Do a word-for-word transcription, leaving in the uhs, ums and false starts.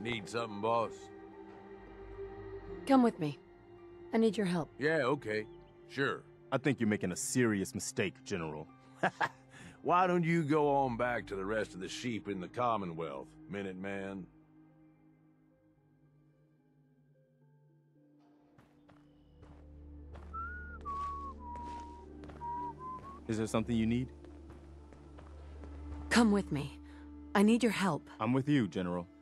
Need something, boss? Come with me. I need your help. Yeah, okay. Sure. I think you're making a serious mistake, General. Why don't you go on back to the rest of the sheep in the Commonwealth, Minuteman? Is there something you need? Come with me. I need your help. I'm with you, General.